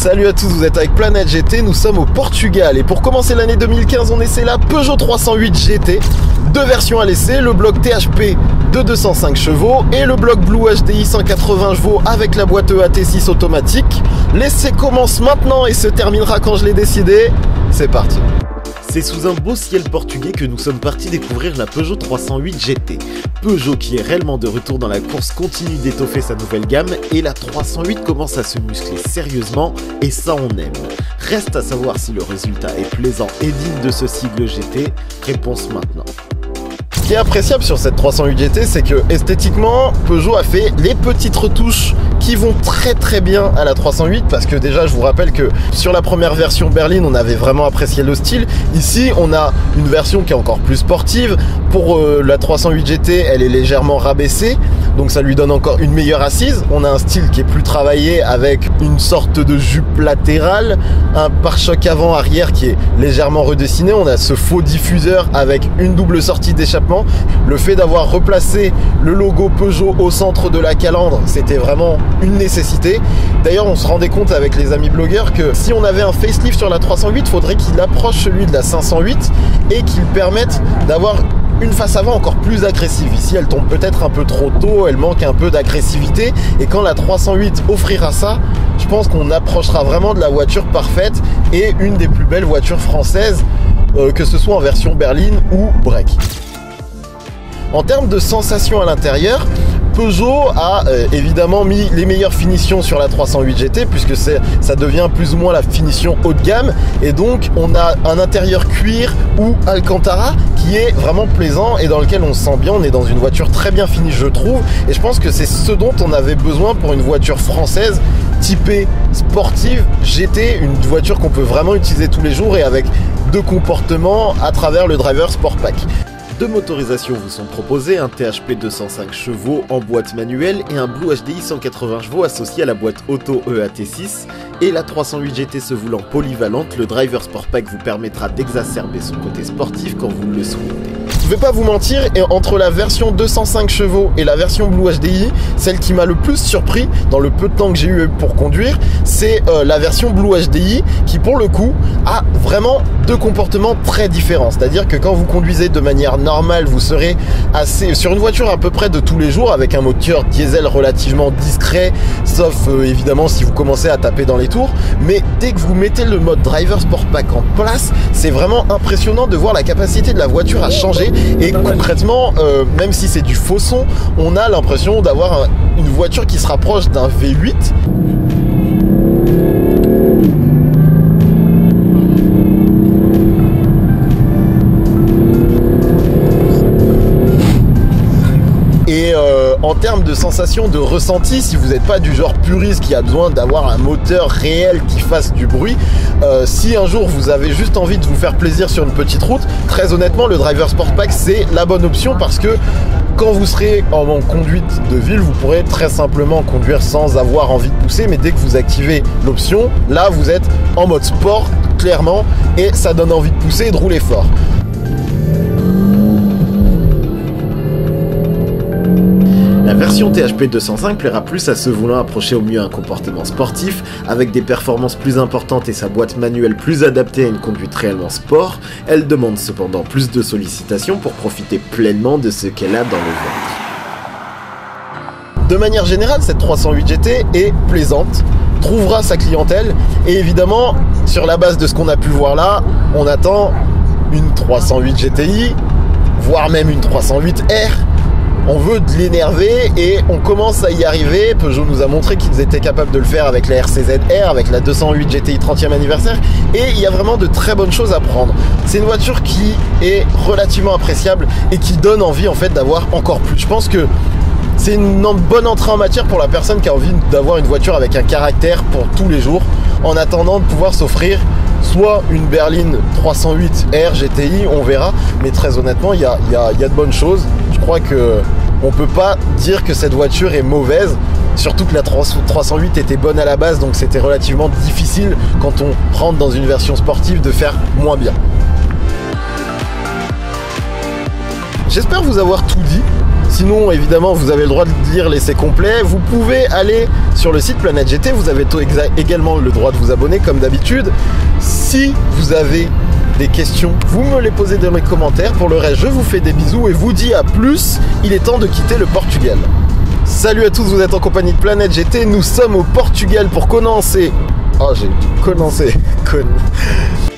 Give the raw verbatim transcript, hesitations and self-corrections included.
Salut à tous, vous êtes avec Planète G T, nous sommes au Portugal et pour commencer l'année deux mille quinze on essaie la Peugeot trois cent huit G T. Deux versions à l'essai, le bloc T H P de deux cent cinq chevaux et le bloc Blue H D I cent quatre-vingts chevaux avec la boîte E A T six automatique. L'essai commence maintenant et se terminera quand je l'ai décidé. C'est parti. C'est sous un beau ciel portugais que nous sommes partis découvrir la Peugeot trois cent huit G T. Peugeot qui est réellement de retour dans la course continue d'étoffer sa nouvelle gamme et la trois cent huit commence à se muscler sérieusement et ça on aime. Reste à savoir si le résultat est plaisant et digne de ce sigle G T, réponse maintenant. Ce qui est appréciable sur cette trois cent huit G T, c'est que esthétiquement, Peugeot a fait les petites retouches qui vont très très bien à la trois cent huit parce que déjà je vous rappelle que sur la première version berline on avait vraiment apprécié le style. Ici on a une version qui est encore plus sportive. Pour euh, la trois cent huit G T elle est légèrement rabaissée, donc ça lui donne encore une meilleure assise. On a un style qui est plus travaillé avec une sorte de jupe latérale, un pare-choc avant arrière qui est légèrement redessiné. On a ce faux diffuseur avec une double sortie d'échappement. Le fait d'avoir replacé le logo Peugeot au centre de la calandre, c'était vraiment une nécessité. D'ailleurs on se rendait compte avec les amis blogueurs que si on avait un facelift sur la trois cent huit, il faudrait qu'il approche celui de la cinq cent huit et qu'il permette d'avoir une face avant encore plus agressive. Ici elle tombe peut-être un peu trop tôt, elle manque un peu d'agressivité et quand la trois cent huit offrira ça, je pense qu'on approchera vraiment de la voiture parfaite et une des plus belles voitures françaises, euh, que ce soit en version berline ou break. En termes de sensations à l'intérieur, Peugeot a euh, évidemment mis les meilleures finitions sur la trois cent huit G T puisque ça devient plus ou moins la finition haut de gamme et donc on a un intérieur cuir ou Alcantara qui est vraiment plaisant et dans lequel on se sent bien. On est dans une voiture très bien finie je trouve et je pense que c'est ce dont on avait besoin pour une voiture française typée sportive G T, une voiture qu'on peut vraiment utiliser tous les jours et avec deux comportements à travers le Driver Sport Pack. Deux motorisations vous sont proposées, un T H P deux cent cinq chevaux en boîte manuelle et un Blue H D I cent quatre-vingts chevaux associé à la boîte auto E A T six. Et la trois cent huit G T se voulant polyvalente, le Driver Sport Pack vous permettra d'exacerber son côté sportif quand vous le souhaitez. Je vais pas vous mentir, et entre la version deux cent cinq chevaux et la version Blue H D I, celle qui m'a le plus surpris dans le peu de temps que j'ai eu pour conduire, c'est euh, la version Blue H D I qui pour le coup a vraiment deux comportements très différents. C'est-à-dire que quand vous conduisez de manière normale, vous serez assez sur une voiture à peu près de tous les jours avec un moteur diesel relativement discret, sauf euh, évidemment si vous commencez à taper dans les tours. Mais dès que vous mettez le mode Driver Sport Pack en place, c'est vraiment impressionnant de voir la capacité de la voiture à changer. Et concrètement, euh, même si c'est du faux son, on a l'impression d'avoir un, une voiture qui se rapproche d'un V huit. Et euh, en termes de sensation de ressenti, si vous n'êtes pas du genre puriste qui a besoin d'avoir un moteur réel qui fasse du bruit, euh, si un jour vous avez juste envie de vous faire plaisir sur une petite route, très honnêtement le Driver Sport Pack c'est la bonne option parce que quand vous serez en conduite de ville, vous pourrez très simplement conduire sans avoir envie de pousser, mais dès que vous activez l'option, là vous êtes en mode sport clairement et ça donne envie de pousser et de rouler fort. La version T H P deux cent cinq plaira plus à ceux voulant approcher au mieux un comportement sportif, avec des performances plus importantes et sa boîte manuelle plus adaptée à une conduite réellement sport. Elle demande cependant plus de sollicitations pour profiter pleinement de ce qu'elle a dans le ventre. De manière générale, cette trois cent huit G T est plaisante, trouvera sa clientèle et évidemment, sur la base de ce qu'on a pu voir là, on attend une trois cent huit G T I, voire même une trois cent huit R. On veut de l'énerver et on commence à y arriver. Peugeot nous a montré qu'ils étaient capables de le faire avec la R C Z R, avec la deux cent huit G T I trentième anniversaire et il y a vraiment de très bonnes choses à prendre. C'est une voiture qui est relativement appréciable et qui donne envie en fait d'avoir encore plus. Je pense que c'est une bonne entrée en matière pour la personne qui a envie d'avoir une voiture avec un caractère pour tous les jours en attendant de pouvoir s'offrir soit une berline trois cent huit R G T I, on verra, mais très honnêtement il y a, y a, y a de bonnes choses. Je crois que on peut pas dire que cette voiture est mauvaise, surtout que la trois cent huit était bonne à la base, donc c'était relativement difficile quand on rentre dans une version sportive de faire moins bien. J'espère vous avoir tout dit. Sinon, évidemment, vous avez le droit de lire l'essai complet. Vous pouvez aller sur le site Planète G T. Vous avez également le droit de vous abonner, comme d'habitude. Si vous avez des questions, vous me les posez dans les commentaires. Pour le reste, je vous fais des bisous et vous dis à plus. Il est temps de quitter le Portugal. Salut à tous, vous êtes en compagnie de Planète G T. Nous sommes au Portugal pour commencer. Oh, j'ai commencé. Con...